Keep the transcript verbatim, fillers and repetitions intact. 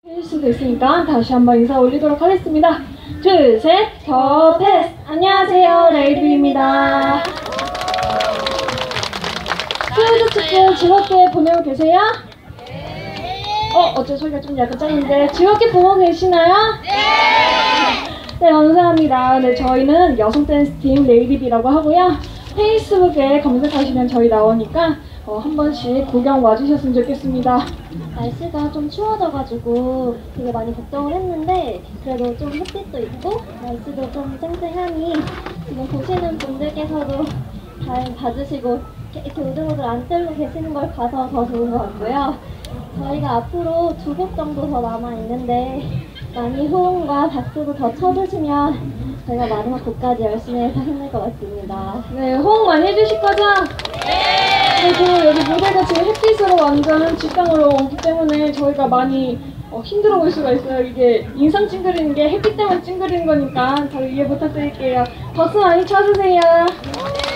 할 수도 있으니까 다시 한번 인사 올리도록 하겠습니다. 둘, 셋, 더 패스! 안녕하세요, 레이디입니다. 수요일 축제 즐겁게 보내고 계세요? 어, 어째 소리가 좀 약간 작은데 즐겁게 보고 계시나요? 네, 감사합니다. 네, 저희는 여성 댄스팀 레이디비라고 하고요. 페이스북에 검색하시면 저희 나오니까 어, 한 번씩 구경 와주셨으면 좋겠습니다. 날씨가 좀 추워져가지고 되게 많이 걱정을 했는데 그래도 좀 햇빛도 있고 날씨도 좀 쨍쨍하니 지금 보시는 분들께서도 잘 봐주시고 이렇게 우들우들 안 떨고 계시는 걸 봐서 더 좋은 것 같고요. 저희가 앞으로 두 곡 정도 더 남아있는데 많이 호응과 박수도 더 쳐주시면 저희가 마지막 곡까지 열심히 해서 힘낼 것 같습니다. 네, 호응 많이 해주실 거죠? 네! 그리고 여기 무대가 지금 햇빛으로 완전 직방으로 오기 때문에 저희가 많이 어, 힘들어 보일 수가 있어요. 이게 인상 찡그리는 게 햇빛 때문에 찡그리는 거니까 저희 이해 부탁드릴게요. 박수 많이 쳐주세요.